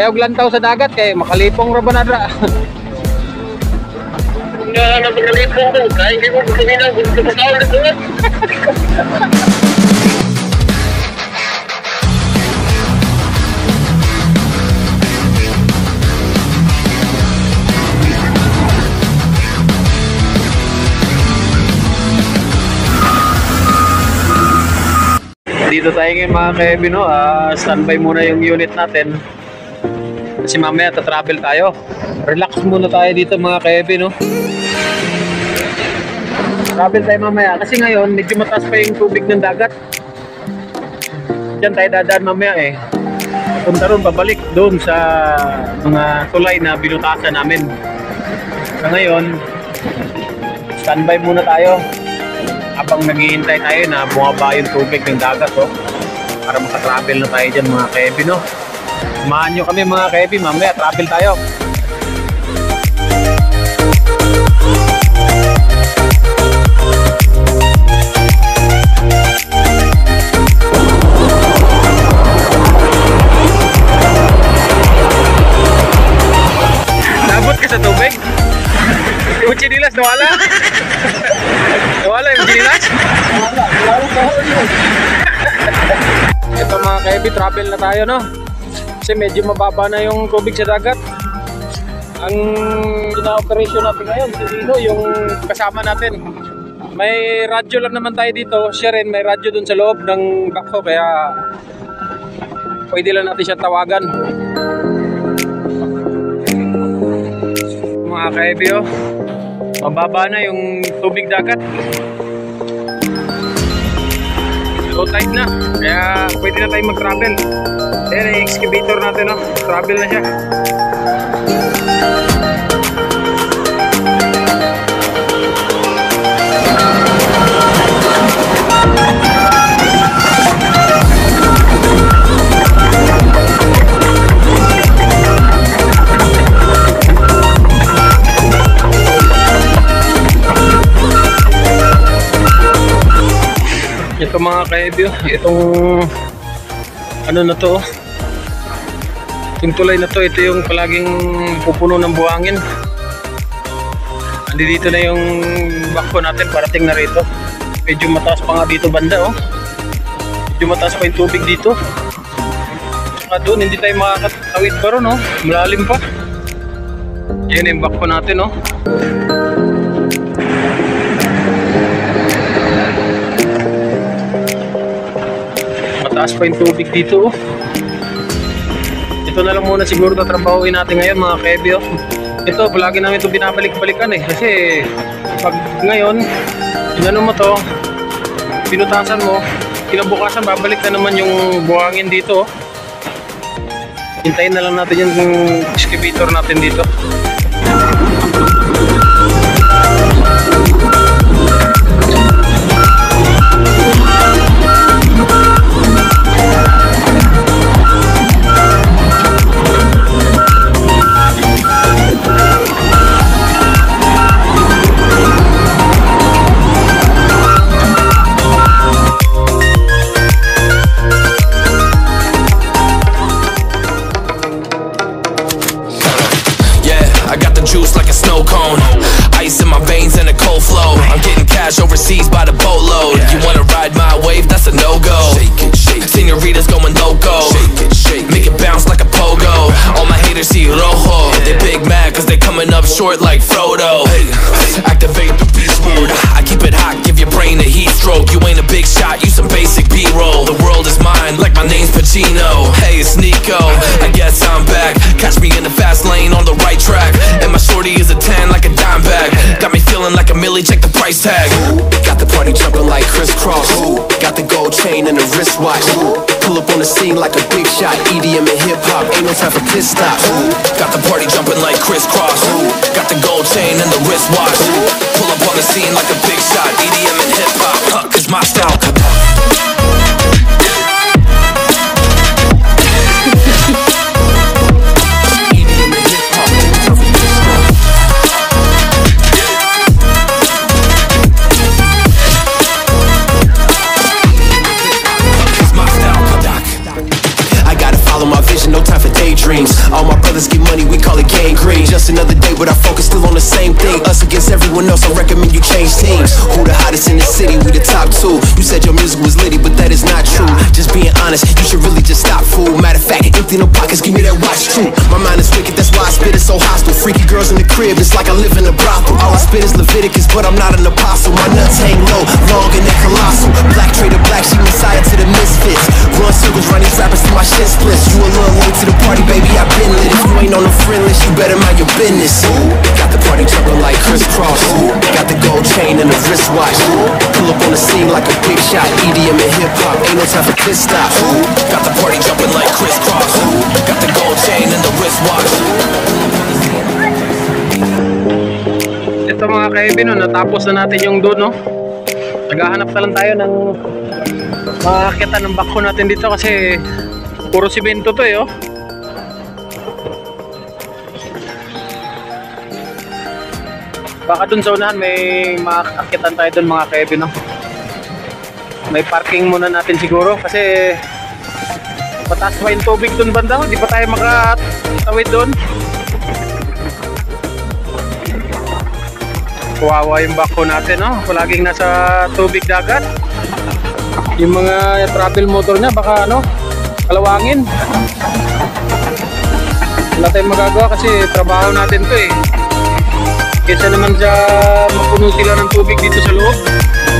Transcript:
Ayaw lantaw sa dagat kay makalipong ra ba na dra. Nga na makalipong ko, kaya hindi mo kumina, gusto ko tao na doon. Dito tayo ngayon mga Kevin, no? Standby muna yung unit natin kasi mamaya tatravel tayo. Relax muna tayo dito mga Kevin, no? Travel tayo mamaya kasi ngayon medyo mataas pa yung tubig ng dagat. Diyan tayo dadaan mamaya eh. Punta ron, pabalik doon sa mga tulay na binutasan namin. So ngayon, standby muna tayo habang naghihintay tayo na bumaba yung tubig ng dagat, oh, para makatravel na tayo dyan mga Kevin, no? Samahan nyo kami mga Kevin, mamaya travel tayo. Nabot ka sa tubig? Yung chinilas nawala? Nawala yung chinilas? Ito mga Kevin, travel na tayo, no? Kasi medyo mababa na yung tubig sa dagat. Ang ina-operasyon natin ngayon, si Dino, yung kasama natin. May radyo lang naman tayo dito. Siya rin, may radyo dun sa loob ng backhoe, kaya pwede lang natin siya tawagan. Mga Kevin, oh, mababa na yung tubig dagat. Low tide na, kaya pwede na tayo mag-travel. Ayan yung excavator natin, no? Travel na siya. Ito mga Kevin, itong ano na to, itong tulay na to, ito yung palaging pupuno ng buhangin. Andi dito na yung backhoe natin, parating na rito. Medyo mataas pa nga dito banda, oh. Medyo mataas pa yung tubig dito. Saka doon hindi tayo makakatawid pa ron, oh. Malalim pa. Yan yung backhoe natin, oh. Mataas pa yung tubig dito, oh. Ito na lang muna siguro tatrabahuin natin ngayon mga Kevin, oh. Ito, palagi namin ito binabalik-balikan eh. Kasi pag ngayon inano mo to, pinutasan mo, kinabukasan babalik na naman yung buhangin dito, oh. Hintayin na lang natin yung excavator natin dito. Overseas by the boatload. You wanna ride my wave? That's a no-go. Senoritas going loco. Make it bounce like a pogo. All my haters see rojo. They big mad cause they coming up short like Frodo. Activate the beast mode. I keep it hot, give your brain a heat stroke. You ain't a big shot, you some basic B-roll. The world is mine like my name's Pacino. Hey, it's Nico, I guess I'm back. Catch me in the fast lane on the right track. And my shorty is a 10 like a dime bag. Got me feeling like a milli, check the price tag. Got the party jumping like crisscross. Got the gold chain and the wristwatch. Pull up on the scene like a big shot. EDM and hip hop, ain't no time for pit stops. Got the party jumping like crisscross. Got the gold chain and the wristwatch. Pull up on the scene like a big shot. EDM and hip hop, cause my style. gangrene. Just another day, but our focus still on the same thing. Us against everyone else, I recommend you change teams. Who the hottest in the city? We the top two. You said your music was litty, but that is not true. Just being honest, you should really just stop, fool. Matter of fact, empty no pockets, give me that watch too. My mind is wicked, that's why I spit it so hostile. Freaky girls in the crib, it's like I live in a brothel. All I spit is Leviticus, but I'm not an apostle. My nuts hang low, long and they're colossal. Black trader black, she messiah to the misfits. Run circles, run these rappers till my shit splits. You a little late to the party, baby, I've been lit. If you ain't on the friend list, you better mind your business. Got the party jumping like crisscross. Got the gold chain and the wristwatch. Pull up on the scene like a big shot. EDM and hip hop, ain't no time for pit stops. Got the party jumping like crisscross. Got the gold chain and the wristwatch. Ito mga kaibigan, no, natapos na natin yung doon, no? Naghahanap na lang tayo ng makakita ng bako natin dito kasi puro simento to eh, oh. Baka dun sa unahan may makakakitan tayo dun mga kaibigan, no? May parking muna natin siguro kasi mataas pa yung tubig dun banda, di pa tayo makatawid dun. Kawawa yung bako natin, no? Palaging nasa tubig dagat. Yung mga travel motor niya baka ano, kalawangin. Wala tayong magagawa kasi trabaho natin to eh. Kesa naman sa mapuno sila ng tubig dito sa loob.